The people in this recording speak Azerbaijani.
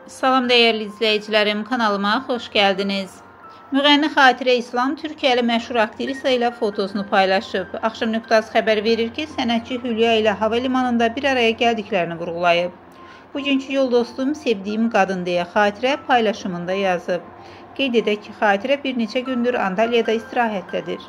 Salam değerli izleyicilerim, kanalıma hoş geldiniz. Müğənni Xatirə İslam Türkiyəli məşhur aktrisa ilə fotosunu paylaşıb. Axşam nöqtəsi xəbər verir ki, sənətçi Hülya ilə hava limanında bir araya gəldiklərini vurğulayıb. Bugünkü yol dostum, sevdiyim qadın deyə Xatirə paylaşımında yazıb. Qeyd edək ki, Xatirə bir neçə gündür Antalyada istirahətdədir.